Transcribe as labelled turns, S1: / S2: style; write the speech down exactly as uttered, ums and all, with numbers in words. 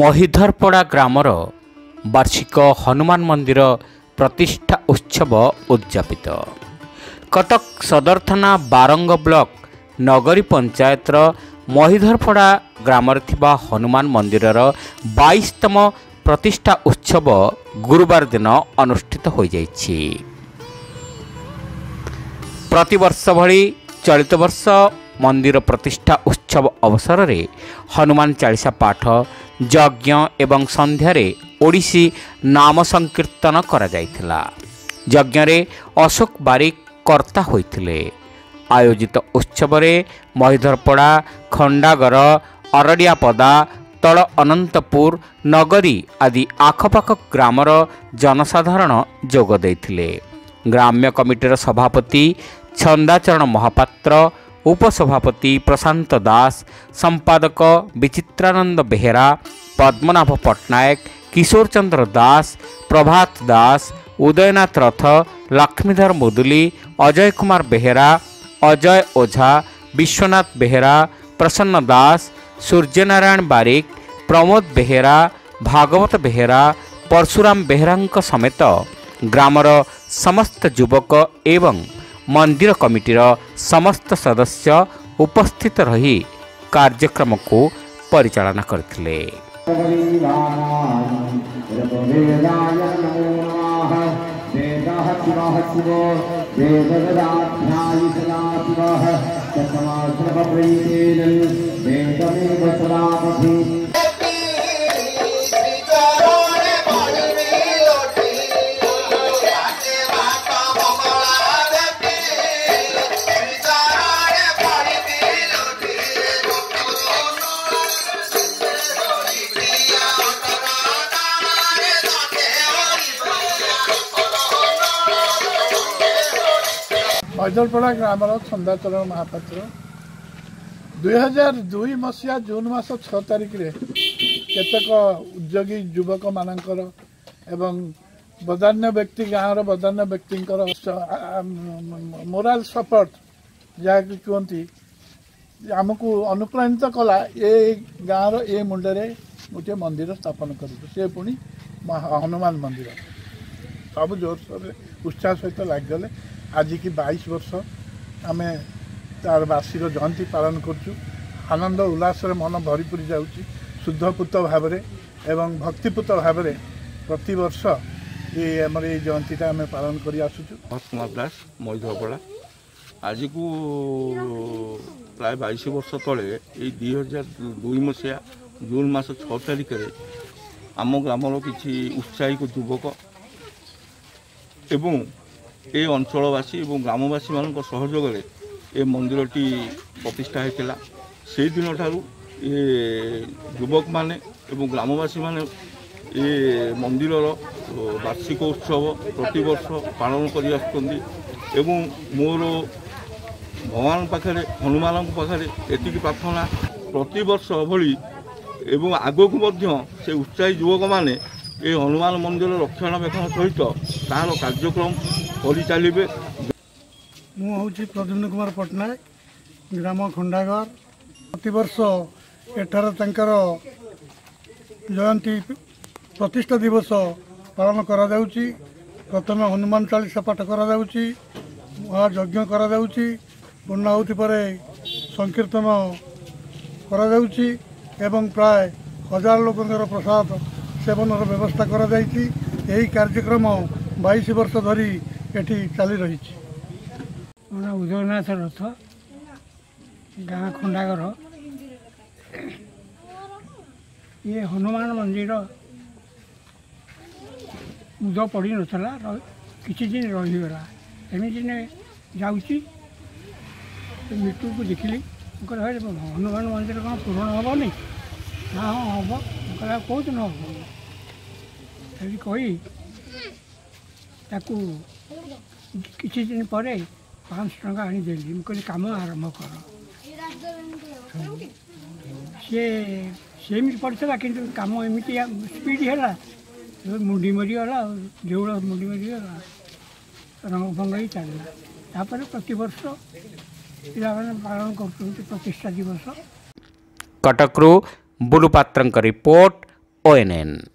S1: महिधरपड़ा grammar वार्षिक हनुमान मंदिर प्रतिष्ठा उत्सव उद्यापित। कटक सदर थाना बारंग ब्लॉक नगरी पंचायतर महिधरपड़ा ग्रामर थिबा हनुमान मंदिरर बाईसतम प्रतिष्ठा उत्सव गुरुवार दिन अनुष्ठित हो जाइछि। प्रतिवर्ष भली चलित वर्ष मंदिर प्रतिष्ठा उत्सव अवसर में हनुमान चालीसा पाठ यज्ञ एवं संध्यारे ओडिसी नाम संकीर्तन करा जायथिला। यज्ञ रे अशोक बारिक कर्ता होइथिले। आयोजित उत्सव रे महिधरपड़ा खंडागर अरडियापदा तल अनंतपुर नगरी आदि आखपाख ग्रामर जनसाधारण जोग देइथिले। ग्राम्य कमिटीर सभापति छंदाचरण महापात्र, उपसभापति प्रशांत दास, संपादक विचित्रानंद बेहेरा, पद्मनाभ पट्टनायक, किशोर चंद्र दास, प्रभात दास, उदयनाथ रथ, लक्ष्मीधर मुदुली, अजय कुमार बेहेरा, अजय ओझा, विश्वनाथ बेहेरा, प्रसन्न दास, सूर्यनारायण बारिक, प्रमोद बेहेरा, भागवत बेहेरा, परशुराम बेहेरा समेत ग्रामर समस्त युवक एवं मंदिर कमिटीर समस्त सदस्य उपस्थित रही कार्यक्रम को परिचालना करथिले।
S2: महिधरपड़ा ग्रामर छंदाचरण महापात्र दुई हजार दुई मसीहा जून मास छह तारिख रे केतक उद्योगी युवक मानकर एवं बदान्य व्यक्ति गाँव बदान्य व्यक्ति मोराल सपोर्ट जहाँ कहती आमको अनुप्राणित कला ए गाँव ए मुंडे गोटे मंदिर स्थापन कर पुणी हनुमान मंदिर सब जोरसोर उत्साह सहित लगिगले। आज की बाईस वर्ष आम तार बार्षिक जयंती पालन करुँ। आनंद उल्लास मन भरीपूरी जाऊँगी शुद्धपूत भाव एवं भक्तिपूत भाव प्रति वर्ष ये आम ये जयंतीटा आम पालन कर आसुचु।
S3: कुमार दास महिधरपड़ा आज को प्राय बाईस वर्ष तले ये दुई हजार दुई मसीहा जून मास छः तारिख में आम ग्रामर किसी उत्साहिक युवक एवं ए अंचलवासी और ग्रामवासी मान सहयोग ए मंदिरटी प्रतिष्ठा होता से दिन ठारू ये युवक माने एवं ग्रामवासी माने ये मंदिर वार्षिक उत्सव प्रति वर्ष पालन कर मोर भगवान पाखे हनुमान पाखे एति प्रार्थना प्रति वर्ष भली एवं आगक से उत्साही युवक माने ये हनुमान मंदिर रक्षणाबेक्षण सहित तार कार्यक्रम परिचालिबे।
S2: मु हूँ प्रद्युम्न कुमार पट्टनायक ग्राम खंडागर प्रतिवर्ष एठार तांकर जयंती प्रतिष्ठा दिवस पालन करा जाउची। प्रथम हनुमान चालीसा पाठ करा जाउची, महायज्ञ करा जाउची, पूर्णाहुति परे संकीर्तन करा जाउची एवं प्राय हजार लोकंकर प्रसाद सेवनर व्यवस्था करा जाइछि। यही कार्यक्रम बाईस वर्ष धरी एठी चली रही।
S4: उदयनाथ रथ गाँ खंडागर ये हनुमान मंदिर उद पड़ नाला किसी दिन रहीगला एम दिन जाऊँगी मृत्यु को देखिली हनुमान मंदिर कौन पूरण हेनी ना हाँ हम कह कौन दिन हम कही ताकू किसी दिन पर पाँच टका आनीदेली मुझे कम आरंभ कर सी सेमती पड़ता कि कम एमती स्पीड है मुंडी मरीगला देउल मुंडी मरीगला रंग भंग ही चलला तापर प्रति वर्ष पिलाने पालन कर प्रतिष्ठा दिवस।
S1: कटकरू बुलु पात्रंक रिपोर्ट ଓଏନ୍ଏନ୍।